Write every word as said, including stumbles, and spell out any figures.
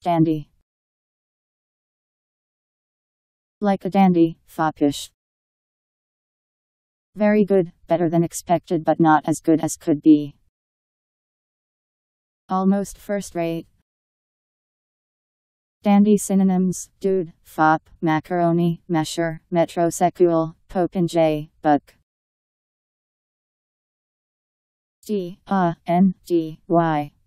Dandy. Like a dandy, foppish. Very good, better than expected but not as good as could be. Almost first rate. Dandy synonyms: dude, fop, macaroni, mesher, metrosexual, popinjay, buck. D A N D Y